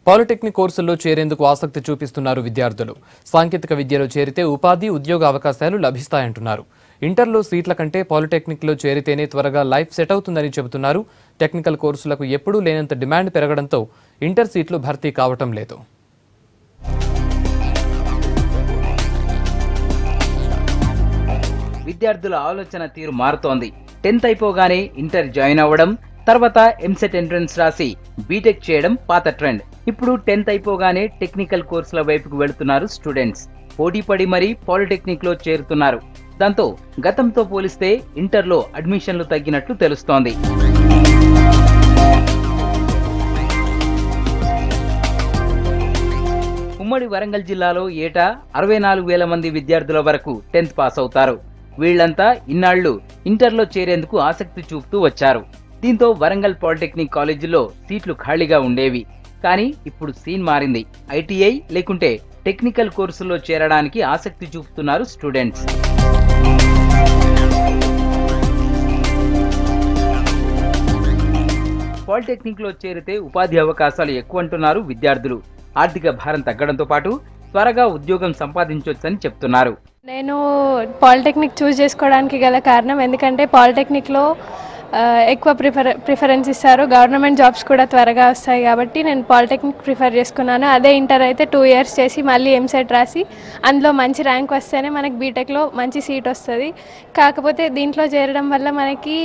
Polytechnic కోర్సుల్లో చేరేందుకు ఆసక్తి చూపిస్తున్నారు విద్యార్థులు. సాంకేతిక విద్యలో చేరితే ఉపాధి, ఉద్యోగ అవకాశాలు లభిస్తాయంటున్నారు. ఇంటర్లో సీట్ల కంటే పాలిటెక్నిక్లో చేరితేనే త్వరగా లైఫ్ సెట్ అవుతుందని చెబుతున్నారు. టెక్నికల్ కోర్సులకు ఎప్పుడూ లేనంత డిమాండ్ పెరగడంతో ఇంటర్ సీట్లు భర్తీ కావటం లేదు. విద్యార్థుల ఆలోచన తీరు మారుతోంది. 10th అయిపోగానే ఇంటర్ జాయిన్ అవ్వడం, తర్వాత ఎంసెట్ ఎంట్రన్స్ రాసి బీటెక్ చేయడం పాత ట్రెండ్. ఇప్పుడు 10th అయిపోగానే టెక్నికల్ కోర్సుల వైపుకు వెళుతున్నారు స్టూడెంట్స్. పోటీపడి మరీ పాలిటెక్నిక్ లో చేరుతున్నారు. దాంతో గతంతో పోలిస్తే ఇంటర్లో అడ్మిషన్లు తగ్గినట్లు తెలుస్తోంది. ఉమ్మడి వరంగల్ జిల్లాలో ఏటా 64,000 మంది విద్యార్థుల వరకు 10th పాస్ అవుతారు. వీళ్లంతా ఇన్నాళ్లు ఇంటర్లో చేరేందుకు ఆసక్తి చూపుతూ వచ్చారు. దీంతో వరంగల్ పాలిటెక్నిక్ కాలేజీలో సీట్లు ఖాళీగా ఉండేవి. కానీ ఇప్పుడు సీన్ మారింది. ఐటీఐ లేకుంటే టెక్నికల్ కోర్సుల్లో చేరడానికి ఆసక్తి చూపుతున్నారు స్టూడెంట్స్. పాలిటెక్నిక్ లో చేరితే ఉపాధి అవకాశాలు ఎక్కువ అంటున్నారు విద్యార్థులు. ఆర్థిక భారం తగ్గడంతో పాటు త్వరగా ఉద్యోగం సంపాదించవచ్చని చెప్తున్నారు. నేను పాలిటెక్నిక్ చూస్ చేసుకోవడానికి గల కారణం ఎందుకంటే పాలిటెక్నిక్లో ఎక్కువ ప్రిఫరెన్స్ ఇస్తారు. గవర్నమెంట్ జాబ్స్ కూడా త్వరగా వస్తాయి కాబట్టి నేను పాలిటెక్నిక్ ప్రిఫర్ చేసుకున్నాను. అదే ఇంటర్ అయితే 2 years చేసి మళ్ళీ ఎంసెట్ రాసి అందులో మంచి ర్యాంక్ వస్తేనే మనకి బీటెక్లో మంచి సీట్ వస్తుంది. కాకపోతే దీంట్లో చేరడం వల్ల మనకి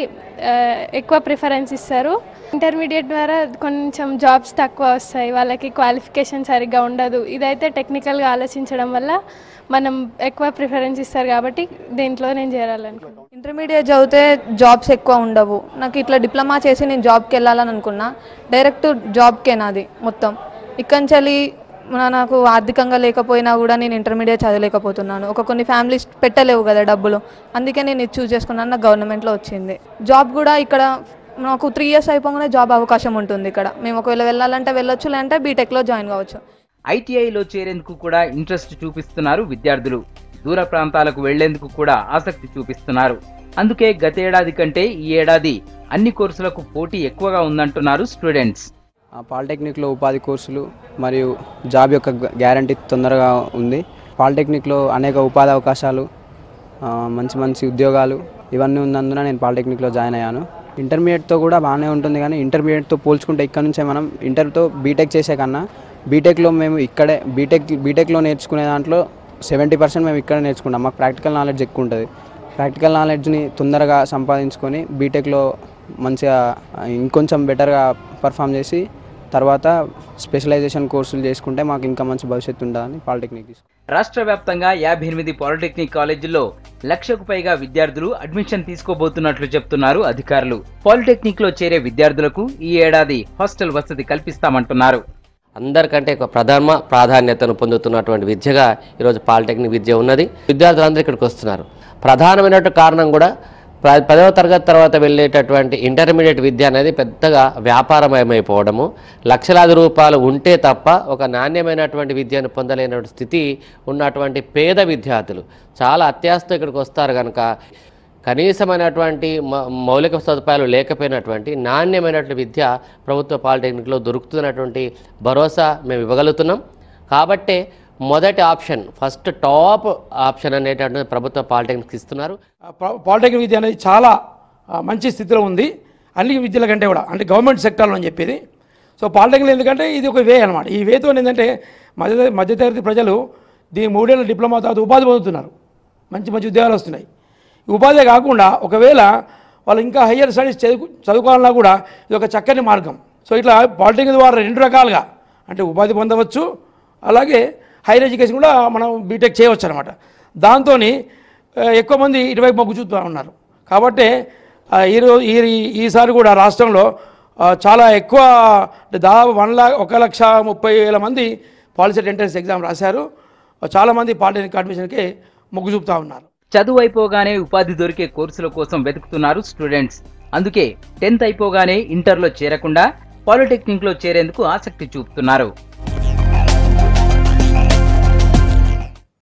ఎక్కువ ప్రిఫరెన్స్ ఇస్తారు. ఇంటర్మీడియట్ ద్వారా కొంచెం జాబ్స్ తక్కువ వస్తాయి, వాళ్ళకి క్వాలిఫికేషన్ సరిగ్గా ఉండదు. ఇదైతే టెక్నికల్గా ఆలోచించడం వల్ల మనం ఎక్కువ ప్రిఫరెన్స్ ఇస్తారు కాబట్టి దీంట్లో నేను చేరాలనుకున్నాను. ఇంటర్మీడియట్ చదివితే జాబ్స్ ఎక్కువ ఉండవు. నాకు ఇట్లా డిప్లొమా చేసి నేను జాబ్కి వెళ్ళాలని అనుకున్నా. డైరెక్ట్ జాబ్కే నాది మొత్తం. ఇక్కడి నుంచి నాకు ఆర్థికంగా లేకపోయినా కూడా నేను ఇంటర్మీడియట్ చదవలేకపోతున్నాను. కొన్ని ఫ్యామిలీస్ పెట్టలేవు కదా డబ్బులు, అందుకే నేను ఇది చూస్ చేసుకున్నాను. నాకు గవర్నమెంట్లో వచ్చింది. జాబ్ కూడా ఇక్కడ నాకు 3 years అయిపోగానే జాబ్ అవకాశం ఉంటుంది. ఇక్కడ మేము ఒకవేళ వెళ్ళాలంటే వెళ్ళొచ్చు, లేదంటే బీటెక్లో జాయిన్ కావచ్చు. ఐటీఐలో చేరేందుకు కూడా ఇంట్రెస్ట్ చూపిస్తున్నారు విద్యార్థులు. దూర ప్రాంతాలకు వెళ్లేందుకు కూడా ఆసక్తి చూపిస్తున్నారు. అందుకే గతేడాది కంటే ఈ ఏడాది అన్ని కోర్సులకు పోటీ ఎక్కువగా ఉందంటున్నారు స్టూడెంట్స్. పాలిటెక్నిక్లో ఉపాధి కోర్సులు మరియు జాబ్ యొక్క గ్యారంటీ తొందరగా ఉంది. పాలిటెక్నిక్లో అనేక ఉపాధి అవకాశాలు, మంచి మంచి ఉద్యోగాలు ఇవన్నీ ఉన్నందున నేను పాలిటెక్నిక్లో జాయిన్ అయ్యాను. ఇంటర్మీడియట్తో కూడా బాగానే ఉంటుంది, కానీ ఇంటర్మీడియట్తో పోల్చుకుంటే ఇక్కడ నుంచే మనం ఇంటర్తో బీటెక్ చేసే కన్నా బీటెక్లో మేము ఇక్కడే బీటెక్లో నేర్చుకునే దాంట్లో 70% మేము ఇక్కడ నేర్చుకుంటాం. మాకు ప్రాక్టికల్ నాలెడ్జ్ ఎక్కువ ఉంటుంది. ప్రాక్టికల్ నాలెడ్జ్ని తొందరగా సంపాదించుకొని బీటెక్లో మంచిగా ఇంకొంచెం బెటర్గా పర్ఫామ్ చేసి తర్వాత స్పెషలైజేషన్ కోర్సులు చేసుకుంటే మాకు ఇంకా మంచి భవిష్యత్తు ఉంటుందని పాలిటెక్నిక్ తీసుకుంటాం. రాష్ట్ర వ్యాప్తంగా 58 పాలిటెక్నిక్ కాలేజీల్లో 1,00,000కు పైగా విద్యార్థులు అడ్మిషన్ తీసుకోబోతున్నట్లు చెప్తున్నారు అధికారులు. పాలిటెక్నిక్ లో చేరే విద్యార్థులకు ఈ ఏడాది హాస్టల్ వసతి కల్పిస్తామంటున్నారు. అందరికంటే ప్రథమ ప్రాధాన్యతను పొందుతున్నటువంటి విద్యగా ఈరోజు పాలిటెక్నిక్ విద్య ఉన్నది. విద్యార్థులందరూ ఇక్కడికి వస్తున్నారు. ప్రధానమైనటువంటి కారణం కూడా 10వ తరగతి తర్వాత వెళ్ళేటటువంటి ఇంటర్మీడియట్ విద్య అనేది పెద్దగా వ్యాపారమయమైపోవడము, లక్షలాది రూపాయలు ఉంటే తప్ప ఒక నాణ్యమైనటువంటి విద్యను పొందలేనటువంటి స్థితి ఉన్నటువంటి పేద విద్యార్థులు చాలా అత్యాశతో ఇక్కడికి వస్తారు. కనుక కనీసమైనటువంటి మౌలిక సదుపాయాలు లేకపోయినటువంటి నాణ్యమైనటువంటి విద్య ప్రభుత్వ పాలిటెక్నిక్లో దొరుకుతున్నటువంటి భరోసా మేము ఇవ్వగలుగుతున్నాం. కాబట్టే మొదటి ఆప్షన్, ఫస్ట్ టాప్ ఆప్షన్ అనేటటువంటి ప్రభుత్వ పాలిటెక్నిక్ ఇస్తున్నారు. పాలిటెక్నిక్ విద్య అనేది చాలా మంచి స్థితిలో ఉంది అన్ని విద్యల కంటే కూడా, అంటే గవర్నమెంట్ సెక్టార్లో అని చెప్పేది. సో పాలిటెక్నిక్ ఎందుకంటే ఇది ఒక వే అనమాట. ఈ వేతో ఏంటంటే మధ్యతరగతి ప్రజలు 3 ఏళ్ళ డిప్లొమా తర్వాత ఉపాధి పొందుతున్నారు, మంచి మంచి ఉద్యోగాలు వస్తున్నాయి. ఈ ఉపాధి కాకుండా ఒకవేళ వాళ్ళు ఇంకా హయ్యర్ స్టడీస్ చదువుకోవాలన్నా కూడా ఇది ఒక చక్కని మార్గం. సో ఇట్లా పాలిటెక్నిక్ ద్వారా 2 రకాలుగా అంటే ఉపాధి పొందవచ్చు, అలాగే హైయర్ ఎడ్యుకేషన్ కూడా మనం బీటెక్ చేయవచ్చు అనమాట. దాంతో ఎక్కువ మంది ఇటువైపు మొగ్గు చూస్తూ ఉన్నారు. కాబట్టి ఈసారి కూడా రాష్ట్రంలో చాలా ఎక్కువ, దాదాపు 1,30,000 మంది పాలిసెట్ ఎంట్రన్స్ ఎగ్జామ్ రాశారు. చాలామంది పాలిటెక్నిక్ అడ్మిషన్కి మొగ్గు చూపుతూ ఉన్నారు. చదువు అయిపోగానే ఉపాధి దొరికే కోర్సుల కోసం వెతుకుతున్నారు స్టూడెంట్స్. అందుకే 10th అయిపోగానే ఇంటర్లో చేరకుండా పాలిటెక్నిక్ లో చేరేందుకు ఆసక్తి చూపుతున్నారు.